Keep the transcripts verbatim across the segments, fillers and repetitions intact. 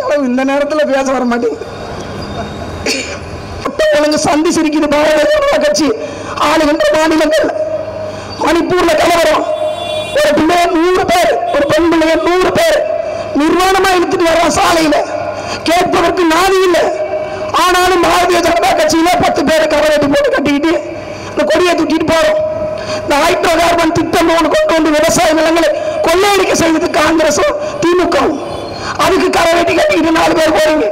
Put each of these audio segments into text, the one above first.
அளவு இந்த நேரத்தில் பேச வர மாட்டேங்குது. ஒழுங்கு சந்தி சிரிக்குது பாரதிய ஜனதா கட்சி ஆளுகின்ற மாநிலங்கள். மணிப்பூர்ல கலவரம், ஒரு பிள்ளைய நூறு பேர், ஒரு பெண் பிள்ளைய நூறு பேர் நிர்வாணமா இழுத்துட்டு வர்றான் சாலையில. கேட்பதற்கு நாதி இல்லை. ஆனாலும் பாரதிய ஜனதா கட்சியில பத்து பேர் கவரேட்டி போட்டு கட்டிக்கிட்டு இந்த கொடியை தூக்கிட்டு போறோம். இந்த ஹைட்ரோ கார்பன் திட்டம் ஒன்று கொண்டு வந்து விவசாய நிலங்களை கொள்ளையடிக்க செய்தது காங்கிரஸும் திமுகவும். அதுக்கு கவரேட்டி கட்டிக்கிட்டு நாலு பேர் போறீங்க.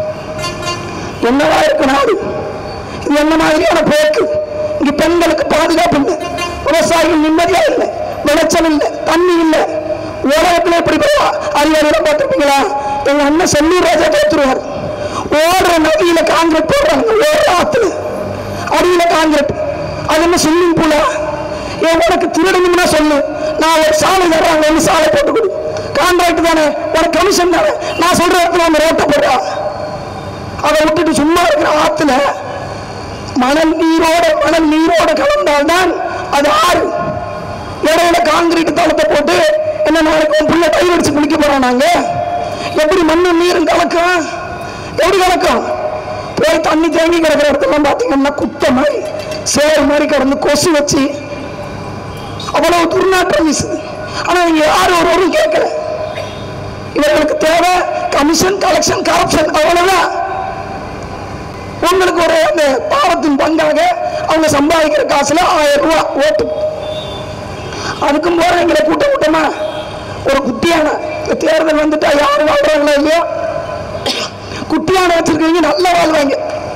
என்னவா இருக்கு நாடு? இது என்ன மாதிரியான போக்கு? இங்க பெண்களுக்கு பாதுகாப்பு இல்லை, விவசாயிகள் நிம்மதியா இல்லை, விளைச்சல் இல்லை, தண்ணி இல்லை. உலகத்துல எப்படி போவா? அறிவாளியில பார்த்திருப்பீங்களா? எங்க அண்ணன் செல்லூர் ராஜா தோத்துருவார். ஓடுற நதியில காங்கிரட் போடுறாங்க, ஓடுற ஆத்துல அடியில காங்கிரட். அது என்ன ஸ்விம்மிங் பூலா? என் உனக்கு திருடணும்னா சொல்லு, நான் ஒரு சாலை தர்றாங்க, ஒரு சாலை போட்டு கொடு. கான்ட்ராக்ட் தானே, ஒரு கமிஷன் தானே, நான் சொல்ற இடத்துல அந்த ரோட்டை போடுறா. அதை விட்டுட்டு சும்மா இருக்கிற ஆத்துல மணல் நீரோட மணல் நீரோட கலந்தால்தான் அது ஆறு. இடையில காங்கிரீட் தளத்தை போட்டு என்ன நாளைக்கு புள்ள கை வச்சு குளிக்க போறோம் நாங்க? எப்படி மண்ணும் நீரும் கலக்கும்? எப்படி கலக்கும்? போய் தண்ணி தேங்கி கிடக்கிற இடத்துல பாத்தீங்கன்னா குத்த மாதிரி சேர் மாதிரி கிடந்து கொசு வச்சு அவ்வளவு துர்நாற்றம் வீசுது. ஆனா இங்க யாரும் ஒருவரும் கேட்கல. இவர்களுக்கு தேவை கமிஷன், கலெக்ஷன், கரப்ஷன், அவ்வளவுதான். உங்களுக்கு ஒரு அந்த பாவத்தின் பங்காக அவங்க சம்பாதிக்கிற காசுல ஆயிரம் ரூபாய் ஓட்டு. அதுக்கும் போற எங்களை கூட்ட கூட்டமா ஒரு குட்டியான தேர்தல் வந்துட்டா யாரு வாழ்றாங்களோ இல்லையோ குட்டியான வச்சிருக்கீங்க, நல்லா வாழ்வாங்க.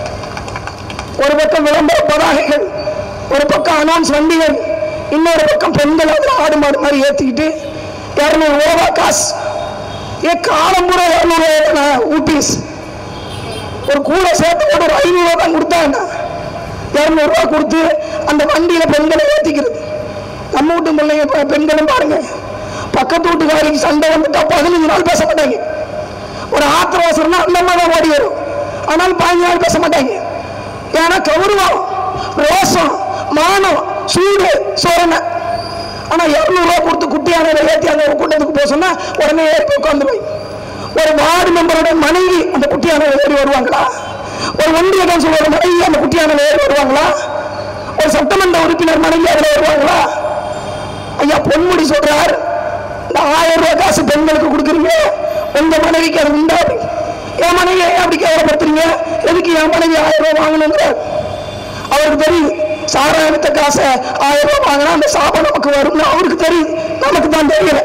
ஒரு பக்கம் விளம்பர பதாகைகள், ஒரு பக்கம் அனௌன்ஸ் வண்டிகள், இன்னொரு பக்கம் பெண்கள் அதில் ஆடு மாடு மாதிரி ஏற்றிக்கிட்டு இரநூறு ரூபா காசு. ஏ காலம் பூரா இரநூறு ரூபா ஊபிஸ் ஒரு கூட சேர்த்து ஒரு ஐநூறு ரூபா தான் கொடுத்தாங்க. இரநூறு ரூபா கொடுத்து அந்த வண்டியில பெண்களை ஏற்றிக்கிறது. நம்ம வீட்டு பிள்ளைங்க பெண்களும் பாருங்க, பக்கத்து வீட்டுக்காரிக்கு சண்டை வந்துட்டா பதினஞ்சு நாள் பேச மாட்டாங்க. ஒரு ஆத்திரவாசம்னா அந்த மாதிரி தான் ஓடி வரும். ஆனால் பதினஞ்சு நாள் பேச மாட்டாங்க. ஏன்னா கௌரவம், ரோசம், மானம், சூடு, சோரணை. ஆனா இருநூறு ரூபா கொடுத்து குட்டியான ஏற்றி அந்த கூட்டத்துக்கு போக சொன்னா உடனே ஏறி உட்காந்துருவாங்க. ஒரு வார்டு மெம்பரோட மனைவி அந்த குட்டியான ஏறி வருவாங்களா? ஒரு ஒன்றிய கவுன்சிலோட மனைவி அந்த குட்டியான ஏறி வருவாங்களா? ஒரு சட்டமன்ற உறுப்பினர் மனைவி அதில் வருவாங்களா? ஐயா பொன்முடி சொல்றார், இந்த ஆயிரம் ரூபாய் காசு பெண்களுக்கு கொடுக்குறீங்க, உங்க மனைவிக்கு அது உண்டாது. என் மனைவி அப்படி கேவலப்படுத்துறீங்க, எதுக்கு என் மனைவி ஆயிரம் ரூபாய் வாங்கணுங்கிறார். அவருக்கு தெரியுது சாராயத்த காசை ஆயிரம் ரூபாய் வாங்கினா அந்த சாபம் நமக்கு வரும்னு அவருக்கு தெரியுது, நமக்கு தான் தெரியல.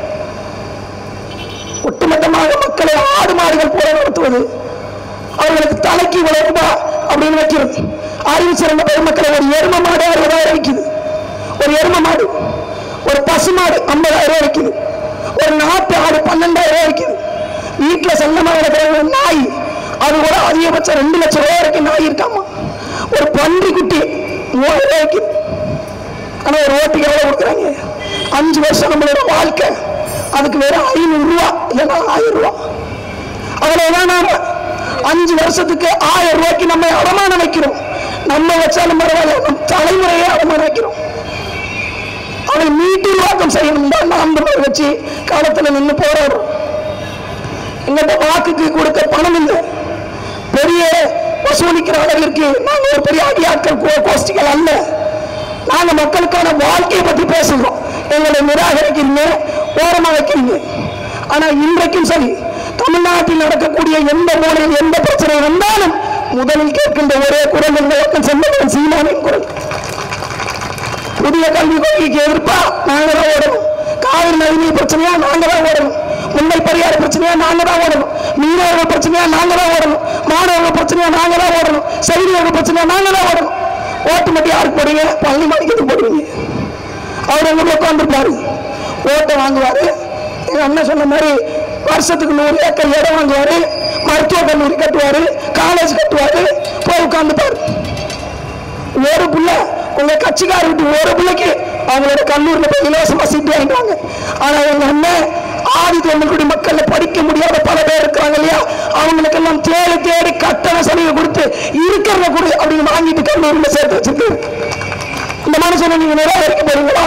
ஒட்டுமொத்தமாக மக்களை ஆடு மாடுகள் போல நடத்துவது, அவர்களுக்கு தலைக்கு இவ்வளவு ரூபாய் அப்படின்னு வைக்கிறது. அறிவு சிறந்த பெருமக்களை ஒரு எரும மாடு அறுபதாயிரம் விற்குது, ஒரு எரும மாடு. ஒரு பசு மாடு ஐம்பதாயிரம் ரூபாய் விற்குது, ஒரு நாட்டு ஆடு பன்னெண்டாயிரம் ரூபாய் விற்குது. வீட்டில் செல்லமாக இருக்கிற நாய் அது கூட அதிகபட்சம் ரெண்டு லட்சம் ரூபாய் வரைக்கும் நாய் இருக்காமா. ஒரு பன்றி குட்டி மூவாயிரம் ரூபாய் விற்குது. ஆனா ஒரு ஓட்டுக்கு எவ்வளவு கொடுக்குறாங்க? அஞ்சு வருஷம் நம்மளோட வாழ்க்கை, அதுக்கு வெறும் ஐநூறு ரூபா இல்லைன்னா ஆயிரம் ரூபாய். அவ்வளவுதான். நாம அஞ்சு வருஷத்துக்கு ஆயிரம் ரூபாய்க்கு நம்ம அடமானம் வைக்கிறோம். நம்ம வச்சாலும் பரவாயில்ல, நம் தலைமுறையே அடமானம் வைக்கிறோம். அவனை மீட்டுருவாக்கம் செய்யணும் தான் நாம் வச்சு காலத்துல நின்று போராடுறோம். எங்கிட்ட வாக்குக்கு கொடுக்க பணம் இல்லை, பெரிய வசூலிக்கிற அளவிற்கு நாங்க ஒரு பெரிய அடியாட்கள் கோஷ்டிகள் அல்ல. நாங்க மக்களுக்கான வாழ்க்கையை பற்றி பேசுகிறோம். எங்களை நிராகரிக்கிறீங்க, ஓரமா வைக்கிறீங்க. ஆனா இன்றைக்கும் சரி, தமிழ்நாட்டில் நடக்கக்கூடிய எந்த மூலையில் எந்த பிரச்சனை வந்தாலும் முதலில் கேட்கின்ற ஒரே குரல் எங்கள் செம்மகன் சீமானின் குரல். புதிய கல்விக் கொள்கைக்கு எதிர்ப்பா நாங்க தான் ஓடணும். காவிரி நதிநீர் பிரச்சனையா நாங்க தான் ஓடணும். முல்லை பெரியாறு பிரச்சனையா நாங்க தான் ஓடணும். மீனவர்கள் பிரச்சனையா நாங்க தான் ஓடணும். மாணவர்கள் பிரச்சனையா நாங்க தான் ஓடணும். செய்தியாளர்கள் பிரச்சனையா நாங்க தான் ஓடணும். ஓட்டு மட்டும் யாருக்கு போடுவீங்க? பள்ளி மணிக்கு போடுவீங்க. அவர் எங்க உட்காந்துருப்பாரு, ஓட்டை வாங்குவாரு. எங்க அண்ணன் சொன்ன மாதிரி வருஷத்துக்கு நூறு ஏக்கர் இடம் வாங்குவாரு, மருத்துவ கல்லூரி கட்டுவாரு, காலேஜ் கட்டுவாரு, போய் உட்கார்ந்துப்பாரு. ஒரு புள்ள உங்க கட்சிக்கார விட்டு ஒரு பிள்ளைக்கு அவங்களோட கல்லூரியில் போய் இலவசமா சீட்டு வாங்கிட்டாங்க. ஆனா எங்க அண்ணன் ஆதி தமிழ்குடி மக்கள்ல படிக்க முடியாத பல பேர் இருக்கிறாங்க இல்லையா, அவங்களுக்கு எல்லாம் தேடி தேடி கட்டண சலுகை கொடுத்து இருக்கிறத கொடு அப்படின்னு வாங்கிட்டு கல்லூரியில சேர்த்து வச்சிருக்கு. இந்த மனுஷனை நீங்க நிராகரிக்க போறீங்களா?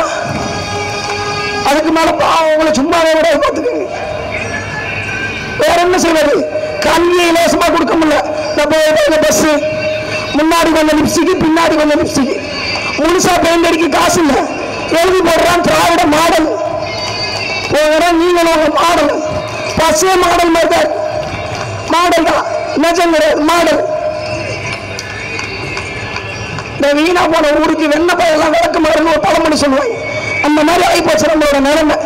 அதுக்கு மேல அவங்களை சும்மாவே விட பார்த்துக்கோங்க. வேற என்ன செய்வது? கல்வியை இலவசமா கொடுக்க முடியல. பஸ் முன்னாடி கொஞ்சம் லிப்ஸ்டிக்கு, பின்னாடி கொஞ்சம் லிப்ஸ்டிக்கு, முழுசா பெயிண்ட் அடிக்க காசு இல்லை. எழுதி போடுறான் திராவிட மாடல். நீங்களும் மாடல் பஸ்ஸே மாடல் மாதிரி தான், மாடல் தான், நிஜம் கிடையாது மாடல். இந்த வீணா போன ஊருக்கு வெண்ண பையெல்லாம் விளக்கு மரம்னு ஒரு பழமொழி சொல்லுவாங்க. அந்த மாதிரி ஆகிப்போச்சு நம்மளோட நிலைமை.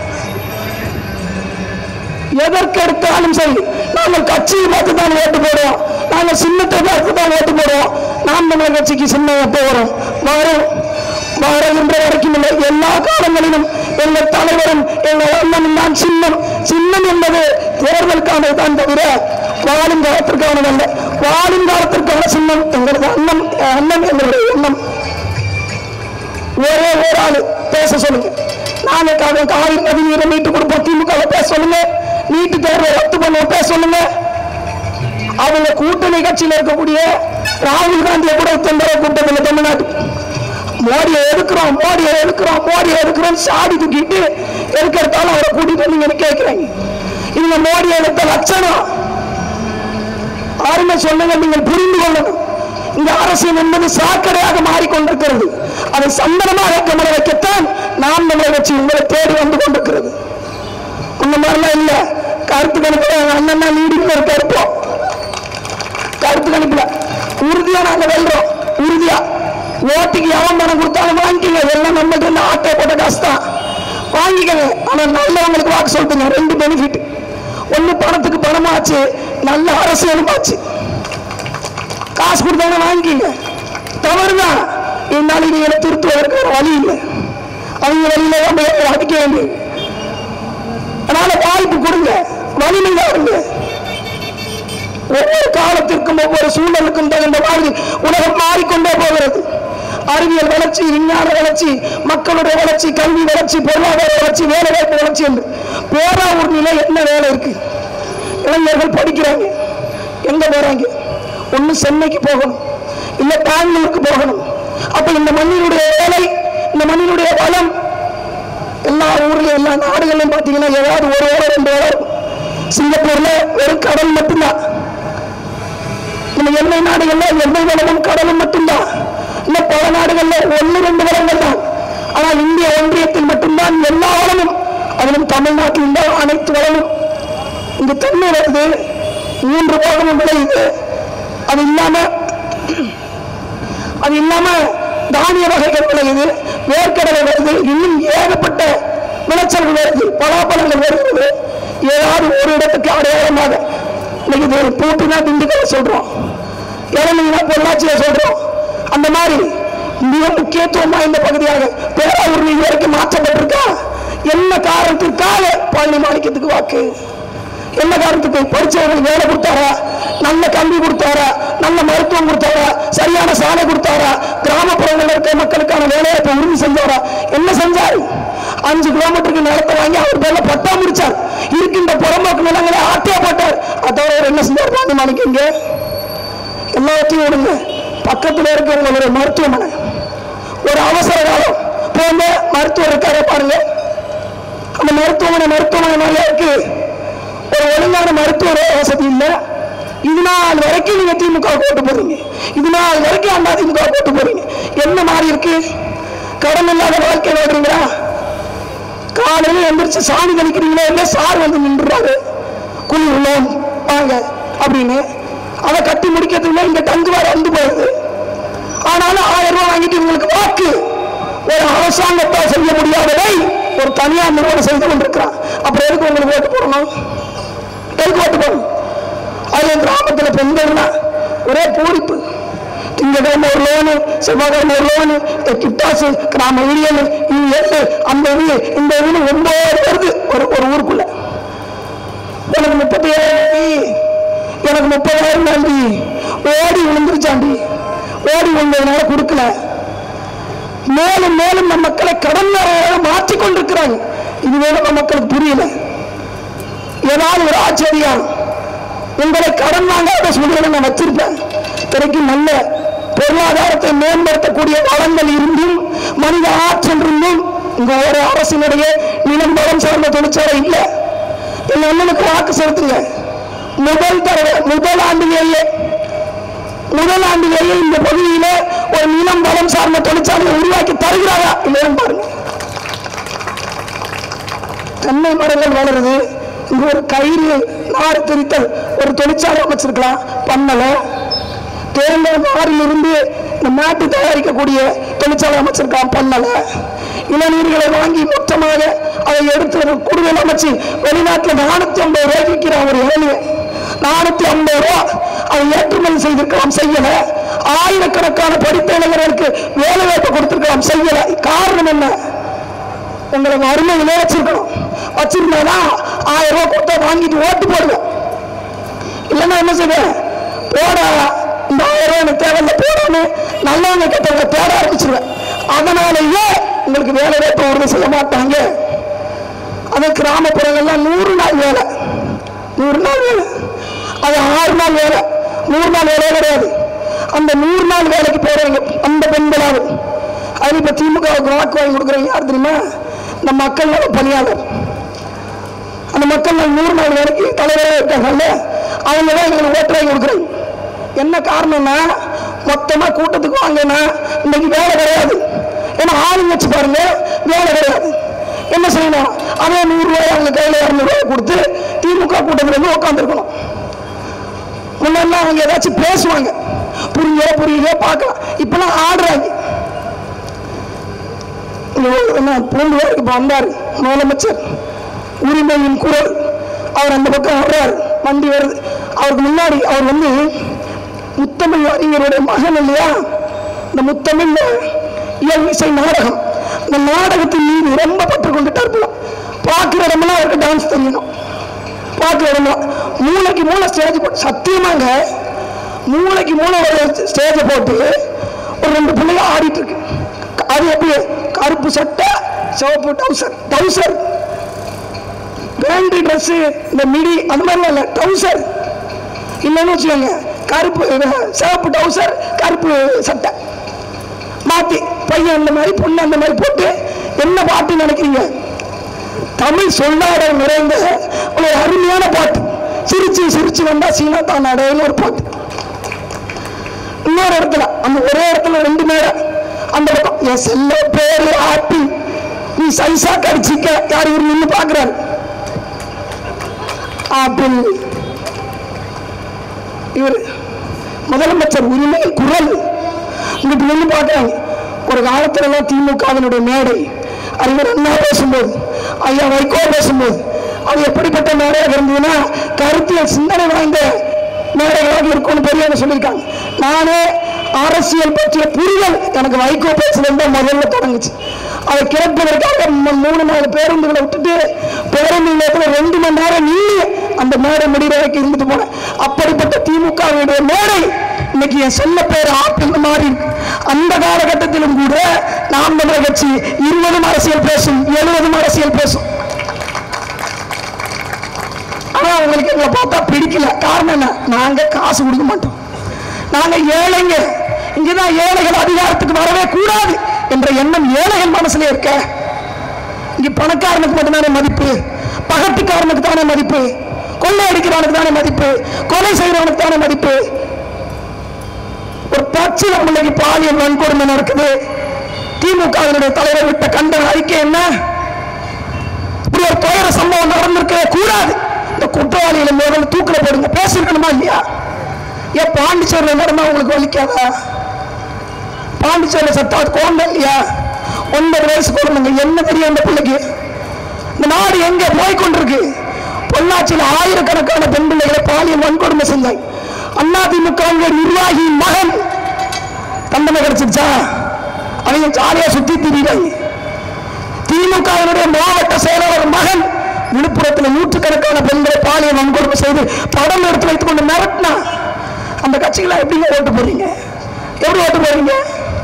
எதற்கு எடுத்தாலும் சரி நாங்கள் கட்சியை பார்த்து தான் ஓட்டு போடுவோம், நாங்கள் சின்னத்தை பார்த்து தான் ஓட்டு போடுவோம். நாம் தமிழர் கட்சிக்கு சின்னம் எப்போ வரும்? வரும். வருகின்ற வரைக்கும் இல்லை, எல்லா காலங்களிலும் எங்கள் தலைவரும் எங்கள் அண்ணனும் தான் சின்னம். சின்னம் என்பது தேர்தலுக்கானது தான் தவிர வாழும் காலத்திற்கானது அல்ல. வாழும் காலத்திற்கான சின்னம் எங்களது அண்ணன் அண்ணன் எங்களுடைய எண்ணம். ஒரே ஒரு ஆளு பேச சொல்லுங்க, நாளைக்காக காவிரி நதி நீரை மீட்டு கொடுப்போம் திமுக பேச சொல்லுங்க, நீட்டு தேர்வை ரத்து பண்ணுவோம் பேச சொல்லுங்க. அவங்க கூட்டணி கட்சியில் இருக்கக்கூடிய ராகுல் காந்தியை கூட தொந்தரவு கூட்டத்தில் தமிழ்நாட்டு மோடியை எதுக்குறோம் மோடியை எதுக்குறோம் மோடியை எதுக்குறோம் சாடி தூக்கிட்டு எதுக்கெடுத்தாலும் அவரை கூட்டிட்டு நீங்க கேட்கிறீங்க. இவங்க மோடியை எடுத்த லட்சணம் ஆருமே சொல்லுங்க, நீங்கள் புரிந்து கொள்ளணும். இந்த அரசியல் என்பது சாக்கடையாக மாறிக்கொண்டிருக்கிறது. அதை சந்தனமாக கமல வைக்கத்தான் நாம் நம்மளை வச்சு உங்களை தேடி வந்து கொண்டிருக்கிறது. அந்த மாதிரிலாம் இல்ல. கருத்து கணிப்புல அண்ணன் லீடிங்ல இருக்க இருப்போம். கருத்து கணிப்புல உறுதியா நாங்க வெல்றோம். உறுதியா ஓட்டுக்கு எவன் பணம் கொடுத்தாலும் வாங்கிக்கங்க. எல்லாம் நம்மகிட்ட இருந்து ஆட்டை போட்ட காசு தான் வாங்கிக்கங்க. ஆனா நல்லவங்களுக்கு வாக்கு சொல்லுங்க. ரெண்டு பெனிஃபிட், ஒண்ணு பணத்துக்கு பணமாச்சு, நல்ல அரசியலும் ஆச்சு. காசு கொடுத்தாங்க வாங்கிக்கங்க, தவறுதான். என்னாலும் நீங்க திருத்துவதற்கு ஒரு வழி இல்லை. அவங்க வழியில தான் அடிக்க வேண்டியது. அதனால வாய்ப்பு கொடுங்க, வலிமையா இருங்க. ஒவ்வொரு காலத்திற்கும் ஒவ்வொரு சூழலுக்கும் தகுந்த மாதிரி உலகம் மாறிக்கொண்டே போகிறது. அறிவியல் வளர்ச்சி, விஞ்ஞான வளர்ச்சி, மக்களுடைய வளர்ச்சி, கல்வி வளர்ச்சி, பொருளாதார வளர்ச்சி, வேலை வாய்ப்பு வளர்ச்சி என்று பேராவூர் நிலை என்ன வேலை இருக்கு? இளைஞர்கள் படிக்கிறாங்க, எங்க போறாங்க? ஒண்ணு சென்னைக்கு போகணும், இல்ல பெங்களூருக்கு போகணும். அப்ப இந்த மண்ணினுடைய வேலை, இந்த மண்ணினுடைய வளம் எல்லா ஊர்லயும் எல்லா நாடுகளிலும் பாத்தீங்கன்னா ஏதாவது ஒரு வேலை ரெண்டு வேலை இருக்கும். சிங்கப்பூர்ல வெறும் கடல் மட்டும்தான். நம்ம எண்ணெய் நாடுகள்ல எண்ணெய் வளமும் கடலும் மட்டும்தான். இன்னும் பல நாடுகள்ல ஒன்னு ரெண்டு வளங்கள் தான். ஆனால் இந்திய ஒன்றியத்தில் மட்டும்தான் எல்லா வளமும். அதிலும் தமிழ்நாட்டில் உள்ள அனைத்து வளமும். இங்கு தென்னை வருது, மூன்று பாகமும் விளையுது. அது இல்லாம அது இல்லாம தானிய வகைகள் விளையுது, வேர்க்கடலை வருது, இன்னும் ஏகப்பட்ட விளைச்சல்கள் வருது, பலாப்பழங்கள் வருகிறது. ஏதாவது ஒரு இடத்துக்கு அடையாளமாக இன்னைக்கு ஒரு பூட்டினா திண்டுக்கலை சொல்றோம், இளநீனா பொள்ளாச்சியை சொல்றோம். அந்த மாதிரி மிக முக்கியத்துவம் வாய்ந்த பகுதியாக பேராவூர் இது வரைக்கும் மாற்றப்பட்டிருக்கா? என்ன காரணத்திற்காக பழனி மாணிக்கத்துக்கு வாக்கு? என்ன காரணத்துக்கு? படிச்சவர்கள் வேலை கொடுத்தாரா? நல்ல கல்வி கொடுத்தாரா? நல்ல மருத்துவம் கொடுத்தாரா? சரியான சாலை கொடுத்தாரா? கிராமப்புறங்களில் இருக்க மக்களுக்கான வேலைவாய்ப்பை உறுதி செஞ்சாரா? என்ன செஞ்சாரு? அஞ்சு கிலோமீட்டருக்கு நிலத்தை வாங்கி அவர் பேர்ல பட்டா முடிச்சார். இருக்கின்ற புறம்போக்கு நிலங்களை ஆட்டியா போட்டார். அதோட என்ன செஞ்சார் பழனி மாணிக்கம்? இங்க எல்லாத்தையும் விடுங்க, பக்கத்துல இருக்கிற ஒரு மருத்துவமனை, ஒரு அவசர காலம் போங்க, மருத்துவர் இருக்கார பாருங்க. அந்த மருத்துவமனை மருத்துவமனை நல்லா இருக்கு, ஒரு ஒழுங்கான மருத்துவ வசதி இல்லை. இது நாள் வரைக்கும் நீங்க திமுக போட்டு போறீங்க, இது நாள் வரைக்கும் அண்ணா திமுக போட்டு போறீங்க. என்ன மாறி இருக்கு? கடன் இல்லாத வாழ்க்கை வாழ்றீங்களா? காலையில் எந்திரிச்சு சாணி கழிக்கிறீங்களா? இல்லை சார் வந்து நின்றுறாரு, குழி உள்ளோம் வாங்க அப்படின்னு. அதை கட்டி முடிக்கிறதுக்கு இங்க டங்கு வேற வந்து போயிருது. ஆனாலும் ஆயிரம் ரூபாய் வாங்கிட்டு உங்களுக்கு வாக்கு. ஒரு அரசாங்கத்தால் செய்ய முடியாததை ஒரு தனியார் நிறுவனம் செய்து கொண்டிருக்கிறான். அப்புறம் எதுக்கு உங்களுக்கு ஓட்டு போடணும்? எதுக்கு ஓட்டு போடணும்? அது கிராமத்தில் பெண்கள்னா ஒரே பூரிப்பு. திங்கக்கிழமை ஒரு லோனு, செவ்வாய்க்கிழமை ஒரு லோனு, கிட்டாசு, கிராம உரியல், இது எட்டு, அந்த இது, இந்த இதுன்னு ஒன்பது வருது ஒரு ஒரு ஊருக்குள்ள. எனக்கு முப்பத்தி ஏழாயிரம் எனக்கு முப்பதாயிரம் தாண்டி ஓடி விழுந்துருச்சாண்டி. ஓடி விழுந்ததுனால கொடுக்கல. மேலும் மேலும் நம்ம மக்களை கடன் மாற்றிக் கொண்டிருக்கிறாங்க. இதுவே நம்ம மக்களுக்கு புரியல. ஏதாவது ஒரு ஆச்சரியம், உங்களை கடன் வாங்காத சூழ்நிலை நான் வச்சிருப்பேன். திரைக்கு நல்ல பொருளாதாரத்தை மேம்படுத்தக்கூடிய வளங்கள் இருந்தும் மனித ஆற்றல் இருந்தும் இங்க ஒரு அரசினுடைய நிலம் வளம் சார்ந்த தொழிற்சாலை இல்லை. எங்க அண்ணனுக்கு வாக்கு செலுத்துங்க. முதல் தடவை முதல் ஆண்டிலேயே முதல் ஆண்டிலேயே இந்த பகுதியில ஒரு நிலம் வளம் சார்ந்த தொழிற்சாலையை உருவாக்கி தருகிறாரா இல்லைன்னு பாருங்க. தென்னை மரங்கள் வளருது, இங்க ஒரு கயிறு நார் திரித்தல் ஒரு தொழிற்சாலை அமைச்சிருக்கலாம், பண்ணல. தேங்காய் நாரிலிருந்து இந்த மேட்டு தயாரிக்கக்கூடிய தொழிற்சாலை அமைச்சிருக்கலாம், பண்ணல. இளநீர்களை வாங்கி மொத்தமாக அதை எடுத்து கூடுதல் அமைச்சு வெளிநாட்டில் நானூத்தி ஐம்பது ரூபாய்க்கு விற்கிற ஒரு இளநீர் நானூத்தி ஐம்பது ரூபா அதை ஏற்றுமதி செய்திருக்கலாம், செய்யல. ஆயிரக்கணக்கான படித்த இளைஞர்களுக்கு வேலை வாய்ப்பு கொடுத்திருக்கலாம், செய்யல. காரணம் என்ன? உங்களை வறுமையிலே வச்சிருக்கணும். வச்சிருந்தா ஆயிரம் ரூபாய் கொடுத்தா வாங்கிட்டு ஓட்டு போடுவேன், இல்லைன்னா என்ன செய்வேன்? போட இந்த ஆயிரம் ரூபாய் எனக்கு தேவையில்லை, போடணும் நல்லவங்க கெட்டவங்க தேட ஆரம்பிச்சிருவேன். அதனாலேயே உங்களுக்கு வேலை வாய்ப்பு உறுதி செய்ய மாட்டாங்க. அது கிராமப்புறங்கள்லாம் நூறு நாள் வேலை, நூறு நாள் வேலை, அது ஆறு நாள் வேலை, நூறு நாள் வேலை கிடையாது. அந்த நூறு நாள் வேலைக்கு போறவங்க அந்த பெண்களாவது அது இப்ப திமுகவுக்கு வாக்கு வாங்கி கொடுக்குறவங்க யார் தெரியுமா? இந்த மக்கள் நல பணியாளர். அந்த மக்கள் நூறு நாள் வேலைக்கு தலைவராக இருக்காங்கல்ல, அவங்க தான் எங்களுக்கு ஓட்டு வாங்கி கொடுக்குறாங்க. என்ன காரணம்னா மொத்தமா கூட்டத்துக்கு வாங்கினா இன்னைக்கு வேலை கிடையாது. ஏன்னா ஆளுங்க வச்சு பாருங்க, வேலை கிடையாது. என்ன செய்யணும்? அதே நூறு ரூபாய் அவங்க கையில இருநூறு ரூபாய் கொடுத்து திமுக கூட்டத்தில் இருந்து உட்காந்துருக்கணும். முன்னெல்லாம் அவங்க ஏதாச்சும் பேசுவாங்க, புரியல புரியல பார்க்கலாம். இப்பெல்லாம் ஆடுறாங்க. பூண்டு வரைக்கும் இப்போ வந்தார் முதலமைச்சர், உரிமையின் குரல். அவர் அந்த பக்கம் வர்றாரு, வண்டி வருது. அவருக்கு முன்னாடி அவர் வந்து முத்தமிழ் அறிஞருடைய மகன் இல்லையா? இந்த முத்தமிழ் இயல் இசை நாடகம், இந்த நாடகத்தின் மீது ரொம்ப பற்று கொண்டுட்டார் போல. பார்க்குற இடமெல்லாம் அவருக்கு டான்ஸ் தெரியணும், பார்க்குற இடமெல்லாம். மூளைக்கு மூளை ஸ்டேஜ் போட்டு, சத்தியமாங்க மூளைக்கு மூளை ஸ்டேஜை போட்டு ஒரு ரெண்டு பிள்ளைங்க ஆடிட்டு இருக்கு. அது எப்படி? கருப்பு சட்டை, சிவப்பு டவுசர், டவுசர் பேண்டி ட்ரெஸ், இந்த மிடி அந்த மாதிரிலாம் இல்லை, டவுசர் இல்லைன்னு வச்சுக்கோங்க. கருப்பு சிவப்பு டவுசர், கருப்பு சட்டை மாத்தி, பையன் அந்த மாதிரி பொண்ணு அந்த மாதிரி போட்டு என்ன பாட்டு நினைக்கிறீங்க? தமிழ் சொல்லாடல் நிறைந்த ஒரு அருமையான பாட்டு. சிரிச்சு சிரிச்சு வந்தா சீனா தான் அடையன்னு ஒரு பாட்டு. இன்னொரு இடத்துல, அந்த ஒரே இடத்துல ரெண்டு நேரம் அந்த பக்கம் என் செல்ல பேரு ஆப்பி நீ சைசா கடிச்சிக்க யார் இவர் நின்று பாக்குறாரு. ஆப்பிள் இவர் முதலமைச்சர் உரிமை குரல் இங்கிட்டு நின்று பார்க்குறாங்க. ஒரு காலத்துல எல்லாம் திமுகவினுடைய மேடை அறிஞர் அண்ணா பேசும்போது, ஐயா வைகோ பேசும்போது, அது எப்படிப்பட்ட மேடையாக இருந்ததுன்னா கருத்தியல் சிந்தனை வாய்ந்த மேடைகளாக இருக்கும்னு பெரியவங்க சொல்லியிருக்காங்க. நானே அரசியல் பற்றிய புரிதல் எனக்கு வைகோ பேசுல இருந்தா முதல்ல தொடங்குச்சு. அதை கேட்பதற்காக மூணு நாலு பேருந்துகளை விட்டுட்டு பேருந்து நிலையத்தில் ரெண்டு மணி நேரம் நின்று அந்த மேடை முடிகிற வரைக்கும் இருந்துட்டு போனேன். அப்படிப்பட்ட திமுகவுடைய மேடை இன்னைக்கு என் சொல்ல பேர் ஆப்பிள் மாறி. அந்த காலகட்டத்திலும் கூட நாம் தமிழர் கட்சி இருபதும் அரசியல் பேசும், எழுபதும் அரசியல் பேசும். ஆனா அவங்களுக்கு எங்களை பார்த்தா பிடிக்கல. காரணம் என்ன? நாங்க காசு கொடுக்க மாட்டோம், நாங்க ஏழைங்க. இங்கதான் ஏழைகள் அதிகாரத்துக்கு வரவே கூடாது என்ற எண்ணம் ஏழைகள் மனசுல இருக்க. இங்க பணக்காரனுக்கு மட்டும்தானே மதிப்பு, பகட்டுக்காரனுக்கு தானே மதிப்பு, கொள்ளை அடிக்கிறவனுக்கு தானே மதிப்பு, கொலை செய்யறவனுக்கு தானே மதிப்பு. ஒரு பச்சை பிள்ளைக்கு பாலியல் வன்கொடுமை நடக்குது. திமுக தலைவர் விட்ட கண்டன அறிக்கை என்ன? இப்படி ஒரு துயர சம்பவம் நடந்திருக்கவே கூடாது. இந்த குற்றவாளிகளை முதல்ல தூக்கில போடுங்க. பேசிருக்கணுமா இல்லையா? ஏன் பாண்டிச்சேரியில் நடந்தா உங்களுக்கு வலிக்காதா? பாண்டிச்சேரியில் சத்தா குழந்தை இல்லையா? ஒன்பது வயசு குழந்தைங்க, என்ன தெரியும் அந்த பிள்ளைக்கு? இந்த நாடு எங்க போய்கொண்டிருக்கு? பொள்ளாச்சியில் ஆயிரக்கணக்கான பெண் பிள்ளைகளை பாலியல் வன்கொடுமை செஞ்சாங்க. அதிமுக நிர்வாகியின் மகன் தண்டனை கிடைச்சிருச்சா? அவங்க ஜாலியா சுத்தி திரிகிறாங்க. திமுக மாவட்ட செயலாளர் மகன் விழுப்புரத்தில் நூற்றுக்கணக்கான பெண்களை பாலியல் வன்கொடுமை செய்து படம் எடுத்து வைத்துக் கொண்டு மிரட்டினா அந்த கட்சிகளை எப்படிங்க ஓட்டு போறீங்க? எப்படி ஓட்டு போறீங்க?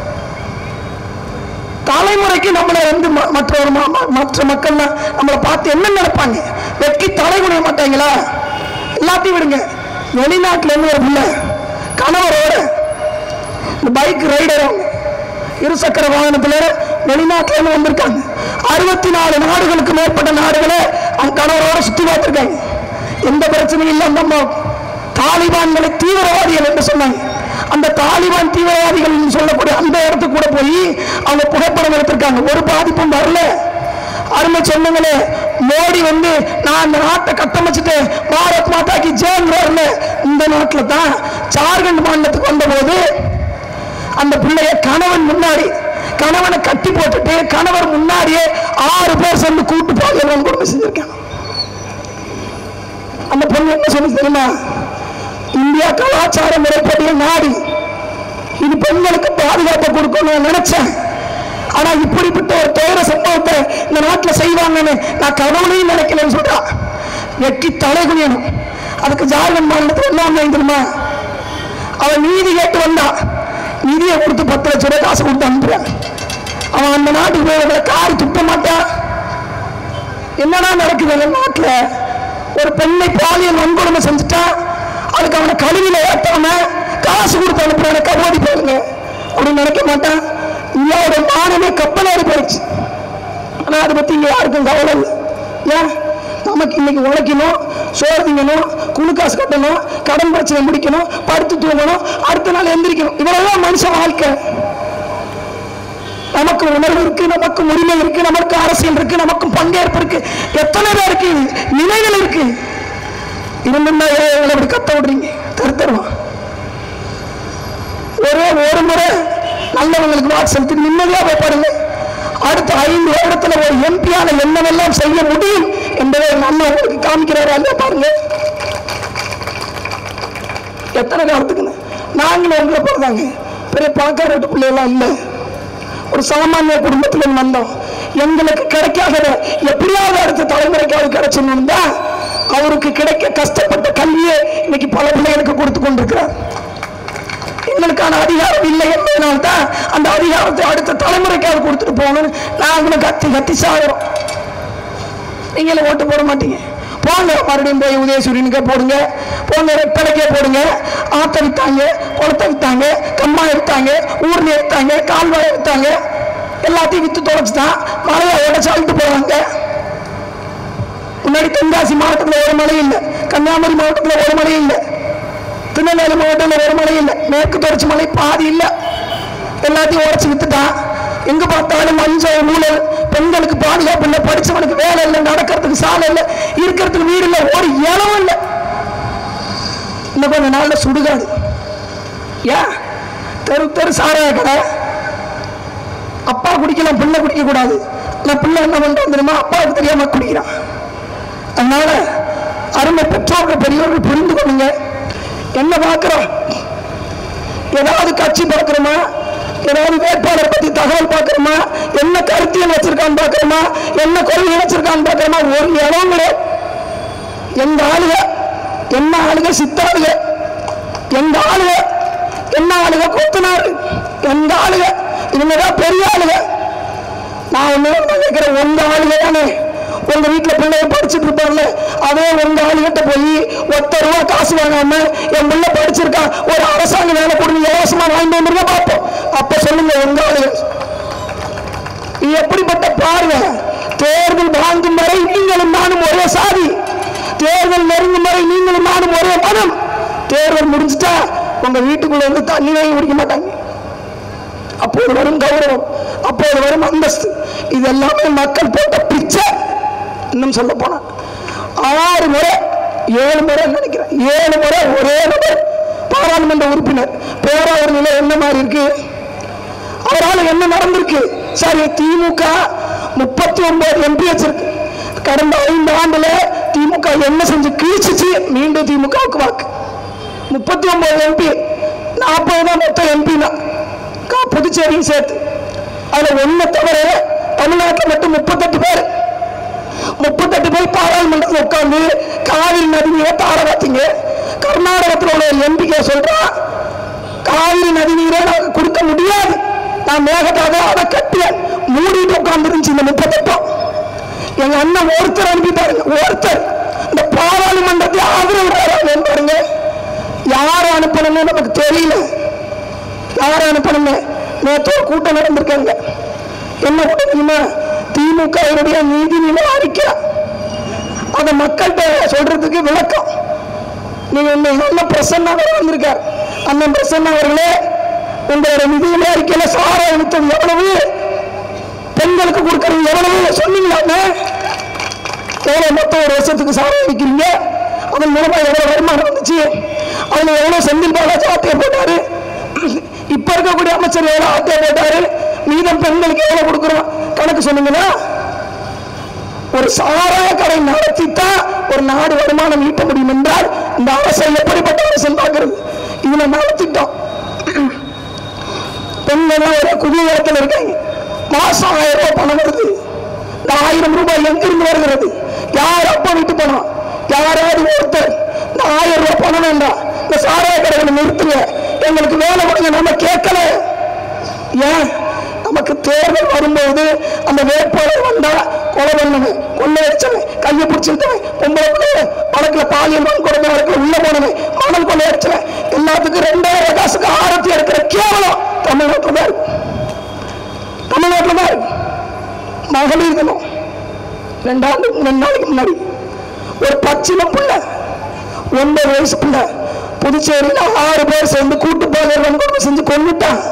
தலைமுறைக்கு நம்மளை வந்து மற்ற மற்ற மக்கள் நம்மளை பார்த்து என்ன நினைப்பாங்க? வெட்கி தலை குனிய மாட்டாங்களா? எல்லாத்தையும் விடுங்க. வெளிநாட்டுல இருந்து ஒரு பிள்ளை கணவரோட பைக் ரைடர், இருசக்கர வாகனத்துல வெளிநாட்டுல இருந்து வந்திருக்காங்க. அறுபத்தி நாலு நாடுகளுக்கு மேற்பட்ட நாடுகளை அவங்க கணவரோட சுத்தி பார்த்திருக்காங்க. எந்த பிரச்சனையும் இல்லை அந்த அம்மா. தாலிபான்களை தீவிரவாதிகள் என்று சொன்னாங்க. அந்த தாலிபான் தீவிரவாதிகள் சொல்லக்கூடிய அந்த இடத்துக்கு கூட போய் அவங்க புகைப்படம் எடுத்திருக்காங்க. ஒரு பாதிப்பும் வரல. அருமை சொன்னங்களே, மோடி வந்து நான் அந்த நாட்டை கட்டமைச்சிட்டு பாரத் மாதாக்கு ஜெயம் வரல. இந்த நாட்டில் தான் ஜார்க்கண்ட் மாநிலத்துக்கு வந்த போது அந்த பிள்ளைய கணவன் முன்னாடி கணவனை கட்டி போட்டுட்டு கணவர் முன்னாடியே ஆறு பேர் சேர்ந்து கூட்டு பாலியல் கொடுமை செஞ்சிருக்காங்க. அந்த பொண்ணு என்ன சொல்லி தெரியுமா? இந்தியா கலாச்சார முறைப்படிய நாடு, இது பெண்களுக்கு பாதுகாப்பு கொடுக்கணும்னு நினைச்சேன். ஆனா இப்படிப்பட்ட ஒரு துயர சம்பவத்தை இந்த நாட்டில் செய்வாங்கன்னு நான் கடவுளையும் நினைக்கலன்னு சொல்றா. வெட்டி தலை குனியணும். அதுக்கு ஜார்க்கண்ட் மாநிலத்தில் என்ன தெரியுமா? அவன் நீதி கேட்டு வந்தா, நிதியை கொடுத்து பத்து லட்சம் ரூபாய் காசு கொடுத்து அனுப்புறான். அவன் அந்த நாட்டுக்கு போய் காரி துப்ப மாட்டான். என்னடா நடக்குது அந்த நாட்டில்? ஒரு பெண்ணை பாலியல் வன்கொடுமை செஞ்சுட்டா அதுக்கு அவனை கழுவில ஏற்றாம காசு கொடுத்து அனுப்புறான கபோடி போயிருங்க அப்படின்னு நினைக்க மாட்டான். இந்தியாவோட மானமே கப்பலாடி போயிடுச்சு. ஆனா அதை பத்தி இங்க யாருக்கும் கவலை இல்லை. ஏன்? நமக்கு இன்னைக்கு உழைக்கணும், சோறு திங்கணும், குழு காசு கட்டணும், கடன் பிரச்சனை முடிக்கணும், படுத்து தூங்கணும், அடுத்த நாள் எந்திரிக்கணும். இவ்வளவுதான் மனுஷன் வாழ்க்கை. நமக்கு உணர்வு இருக்கு, நமக்கு உரிமை இருக்கு, நமக்கு அரசியல் இருக்கு, நமக்கு பங்கேற்பு இருக்கு, எத்தனை பேர் இருக்கு, நிலைகள் இருக்கு. இருந்துன்னா ஏழைகளை இப்படி கத்த விடுறீங்க, தருத்தருவா. ஒரே ஒரு முறை நல்லவங்களுக்கு வாக்கு செலுத்தி நிம்மதியா போய் பாருங்க. அடுத்த ஐந்து வருடத்துல ஒரு எம்பியால என்னவெல்லாம் செய்ய முடியும் என்பதை நம்ம உங்களுக்கு காமிக்கிறாரா இல்லையா பாருங்க. எத்தனை காலத்துக்குன்னு நாங்களும் உங்களை போறதாங்க. பெரிய பணக்கார வீட்டு பிள்ளையெல்லாம் இல்லை, ஒரு சாமானிய குடும்பத்தில் வந்தோம். எங்களுக்கு கிடைக்காத எப்படியாவது அடுத்த தலைமுறைக்காவது கிடைச்சணும் தான் அவருக்கு கிடைக்க கஷ்டப்பட்ட கல்வியை இன்னைக்கு பல பிள்ளைகளுக்கு கொடுத்து கொண்டிருக்கிறார். எங்களுக்கான அதிகாரம் இல்லை என்பதனால்தான் அந்த அதிகாரத்தை அடுத்த தலைமுறைக்காவது கொடுத்துட்டு போகணும்னு நாங்களும் கத்தி கத்தி சாகிறோம். நீங்களும் ஓட்டு போட மாட்டீங்க. போங்க, மறுபடியும் போய் உதயசூரியனுக்கே போடுங்க, போங்க ரெப்பலைக்கே போடுங்க. ஆத்த வித்தாங்க, குளத்தை வித்தாங்க, கம்மா எடுத்தாங்க, ஊர்ல எடுத்தாங்க, கால்வாய் எடுத்தாங்க, எல்லாத்தையும் வித்து தொலைச்சுதான் மழையை உடச்சு அழுத்து போவாங்க. முன்னாடி தென்காசி மாவட்டத்தில் ஒரு மழை இல்லை, கன்னியாகுமரி மாவட்டத்தில் ஒரு மழை இல்லை, திருநெல்வேலி மாவட்டத்தில் ஒரு மழை இல்லை, மேற்கு தொடர்ச்சி மலை பாதி இல்லை, எல்லாத்தையும் உடச்சு வித்துட்டான். எங்க பார்த்தாலும் மஞ்சள் ஊழல், பெண்களுக்கு பாதுகாப்பு இல்லை, படிச்சவனுக்கு வேலை இல்லை, நடக்கிறதுக்கு சாலை இல்லை, இருக்கிறதுக்கு வீடு இல்லை, ஒரு இளவும் இல்லை. இன்னும் கொஞ்ச நாள்ல சுடுகாடு. ஏன்? தெரு தெரு சாராய கடை. அப்பா குடிக்கலாம், பிள்ளை குடிக்க கூடாது. நான் பிள்ளை என்ன பண்றோம் தெரியுமா? அப்பாவுக்கு தெரியாம குடிக்கிறான். அதனால அருமை பெற்றோர்கள் பெரியவர்கள் புரிந்து கொள்ளுங்க. என்ன பார்க்கிறோம்? ஏதாவது கட்சி பார்க்கிறோமா, ஏதாவது வேட்பாளர் பத்தி தகவல் பார்க்கிறோமா, என்ன கருத்தியல் வச்சிருக்கான்னு பார்க்கிறோமா, என்ன கொள்கை வச்சிருக்கான்னு பார்க்கிறோமா? ஒரு இடம் கிடையாது. எங்க ஆளுக என்ன ஆளுக, சித்தாளுக எங்க ஆளுக, என்ன ஆளுக கொத்தனாரு எங்க ஆளுக, இவங்கதான் பெரிய ஆளுக. நான் ஒண்ணு கேட்கிறேன், உங்க ஆளுக தானே உங்க வீட்டுல பிள்ளைய படிச்சுட்டு இருப்பாங்கல்ல, அதே உங்க ஆளுகிட்ட போய் ஒத்த ரூபா காசு வாங்காம என் பிள்ளை படிச்சிருக்கா, ஒரு அரசாங்க வேலை கொடுங்க, இலவசமா வாங்கிட்டு வந்துருங்க பார்ப்போம். அப்ப சொல்லுங்க உங்க ஆளுக எப்படிப்பட்ட பார்வை. தேர்தல் வாங்கும் வரை நீங்களும் நானும் ஒரே சாதி, தேர்தல் நெருங்கும் வரை நீங்களும் நானும் ஒரே மனம். தேர்தல் முடிஞ்சுட்டா உங்க வீட்டுக்குள்ள வந்து தண்ணி வாங்கி குடிக்க மாட்டாங்க. அப்போது வரும் கௌரவம், அப்போது வரும் அந்தஸ்து, இது எல்லாமே மக்கள் போட்ட பிச்சை. இன்னும் சொல்ல போனா ஆறு முறை ஏழு முறை நினைக்கிறேன், ஏழு முறை ஒரே நபர் பாராளுமன்ற உறுப்பினர். பேராவூர் நிலை என்ன மாதிரி இருக்கு, அவரால் என்ன நடந்திருக்கு? சரி, திமுக முப்பத்தி ஒன்பது எம்பி வச்சிருக்கு. கடந்த ஐந்து ஆண்டுல திமுக என்ன செஞ்சு கிழிச்சிச்சு? மீண்டும் திமுகவுக்கு வாக்கு. முப்பத்தி ஒன்பது எம்பி, நாற்பது தான் மொத்தம் எம்பி தான் புதுச்சேரியும் சேர்த்து. அதுல ஒண்ணு தவிர தமிழ்நாட்டில் மட்டும் முப்பத்தெட்டு பேர் முப்பத்தெட்டு பேர் பாராளுமன்றத்தில் உட்கார்ந்து காவிரி நதி நீரை தார பார்த்தீங்க. கர்நாடகத்தில் உள்ள எம்பிக்கை சொல்றா, காவிரி நதி நீரை நாங்கள் கொடுக்க முடியாது, நான் மேகதாக அதை கட்டிய மூடிட்டு உட்கார்ந்து இருந்துச்சு இந்த முப்பத்தெட்டும். எங்க அண்ணன் ஒருத்தர் அனுப்பி பாருங்க, ஒருத்தர் இந்த பாராளுமன்றத்தை ஆதரவு பாருங்க. யாரை அனுப்பணும்னு நமக்கு தெரியல, யாரை அனுப்பணும்னு. நேற்று ஒரு கூட்டம் நடந்திருக்காங்க. என்ன கூட்டம் தெரியுமா? திமுக நீதிநிலை அறிக்கை, அதை அந்த மக்கள்கிட்ட சொல்றதுக்கு விளக்கம். நீங்க அண்ணன் பிரசன்னா வந்திருக்கார். அண்ணன் பிரசன்னா அவர்களே, உங்களோட நிதிநிலை அறிக்கையில சாராயம் வித்தது எவ்வளவு, பெண்களுக்கு கொடுக்கறது எவ்வளவு சொன்னீங்களா? எவ்வளவு மொத்தம் ஒரு வருஷத்துக்கு சாராயம் விற்கிறீங்க, அதன் மூலமா எவ்வளவு வருமானம் வந்துச்சு, அதுல எவ்வளவு செந்தில் பாலாஜி ஆட்டையை போட்டாரு, இப்ப இருக்கக்கூடிய அமைச்சர் எவ்வளவு ஆட்டையை போட்டாரு, மீதம் பெண்களுக்கு எவ்வளவு கொடுக்குறோம் கணக்கு சொன்னீங்கன்னா? ஒரு சாராய கடை நடத்தித்தான் ஒரு நாடு வருமானம் ஈட்ட முடியும் என்றால் இந்த அரசை எப்படிப்பட்ட அரசு பார்க்கிறது? இதுல நடத்திட்டோம். பெண்கள் ஒரு குதூகலத்தில் இருக்காங்க. மாசம் ஆயிரம் ரூபாய் பணம் வருது. இந்த ஆயிரம் ரூபாய் எங்கிருந்து வருகிறது? யார் அப்ப விட்டு பணம்? யாராவது ஒருத்தர் இந்த ஆயிரம் ரூபாய் பணம் வேண்டாம், இந்த சாராய கடைகளை நிறுத்துங்க, எங்களுக்கு வேலை கொடுங்க, நம்ம கேட்கல. ஏன்? நமக்கு தேர்தல் வரும்போது அந்த வேட்பாளர் வந்தா கொலை பண்ணவன், கொள்ளை அடிச்சவன், கையை பிடிச்சிருந்தவன், பொம்பளை பிள்ளை வழக்குல பாலியல் வன்கொடுமை வழக்குல உள்ள போனவன், மணல் கொள்ளை அடிச்சவன், எல்லாத்துக்கும் ரெண்டாயிரம் காசுக்கு ஆரத்தி எடுக்கிற கேவலம் தமிழ்நாட்டில் தான் இருக்கு. தமிழ்நாட்டில் தான் இருக்கு. மகளிர் தினம் ரெண்டாண்டு ரெண்டு நாளைக்கு முன்னாடி ஒரு பச்சில பிள்ளை, ஒன்பது வயசு பிள்ளை, புதுச்சேரியில் ஆறு பேர் சேர்ந்து கூட்டு பாலியல் வன்கொடுமை செஞ்சு கொண்டுட்டான்.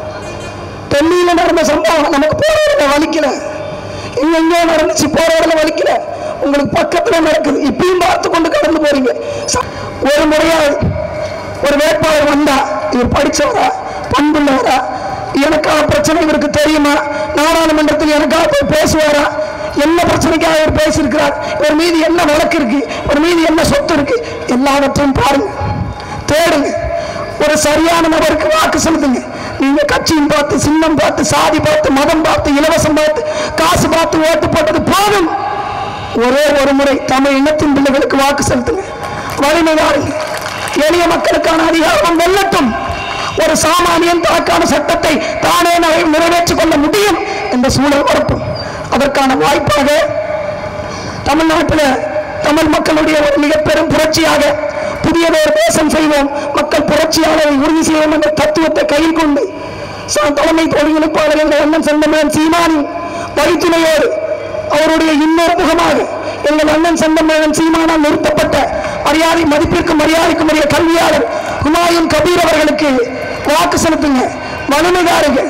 டெல்லியில நடந்த சம்பவம் நமக்கு போராட வலிக்கல, எங்கெங்கோ நடந்துச்சு, போராடல வலிக்கல, உங்களுக்கு பக்கத்துல நடக்குது, இப்பயும் பார்த்து கொண்டு கடந்து போறீங்க. ஒரு முறையாவது ஒரு வேட்பாளர் வந்தா இவர் படிச்சவரா, பண்புள்ளவரா, எனக்கான பிரச்சனை இவருக்கு தெரியுமா, நாடாளுமன்றத்தில் எனக்காக போய் பேசுவாரா, என்ன பிரச்சனைக்காக இவர் பேசியிருக்கிறார், இவர் மீது என்ன வழக்கு இருக்கு, இவர் மீது என்ன சொத்து இருக்கு, எல்லாவற்றையும் பாருங்க, தேடுங்க. ஒரு சரியான நபருக்கு வாக்கு செலுத்துங்க. நீங்க கட்சியும் பார்த்து, சின்னம் பார்த்து, சாதி பார்த்து, மதம் பார்த்து, இலவசம் பார்த்து, காசு பார்த்து ஓட்டு போட்டது போதும். ஒரே ஒரு முறை தமிழ் இனத்தின் பிள்ளைகளுக்கு வாக்கு செலுத்துங்க. வலிமை வாருங்க. எளிய மக்களுக்கான அதிகாரம் வெல்லட்டும். ஒரு சாமானியன் தனக்கான சட்டத்தை தானே நிறைவேற்றிக் கொள்ள முடியும் என்ற சூழல் வரட்டும். அதற்கான வாய்ப்பாக தமிழ்நாட்டில் தமிழ் மக்களுடைய ஒரு மிக பெரும் புரட்சியாக புதியதொரு தேசம் செய்வோம், மக்கள் புரட்சியாளரை உறுதி செய்வோம் என்ற தத்துவத்தை கையில் கொண்டு தலைமை ஒருங்கிணைப்பாளர் என்ற அண்ணன் செந்தமிழன் சீமானின் வழித்துணையோடு அவருடைய இன்னொரு முகமாக எங்கள் அண்ணன் செந்தமிழன் சீமானால் நிறுத்தப்பட்ட மரியாதை மதிப்பிற்கும் மரியாதைக்கும் உரிய கல்வியாளர் ஹுமாயூன் கபீர் அவர்களுக்கு வாக்கு செலுத்துங்க. வலிமைதாருங்க.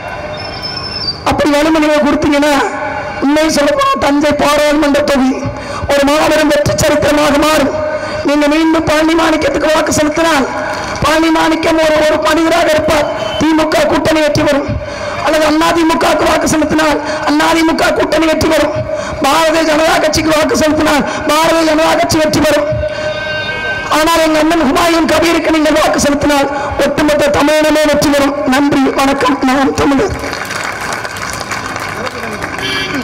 அப்படி வலிமையை கொடுத்தீங்கன்னா உண்மை சொல்லப்போனா தஞ்சை பாராளுமன்ற தொகுதி ஒரு மாபெரும் வெற்றி சரித்திரமாக மாறும். நீங்க மீண்டும் பழனி மாணிக்கத்துக்கு வாக்கு செலுத்தினால் பழனி மாணிக்கம் ஒரு ஒரு மனிதராக இருப்பார், திமுக கூட்டணி வெற்றி வரும். அல்லது அதிமுக வாக்கு செலுத்தினால் அதிமுக கூட்டணி வெற்றி வரும். பாரதிய ஜனதா கட்சிக்கு வாக்கு செலுத்தினால் பாரதிய ஜனதா கட்சி வெற்றி பெறும். ஆனால் எங்கள் அண்ணன் ஹுமாயூன் கபீருக்கு நீங்கள் வாக்கு செலுத்தினால் ஒட்டுமொத்த தமிழினமே வெற்றி பெறும். நன்றி, வணக்கம். நான் தமிழர்.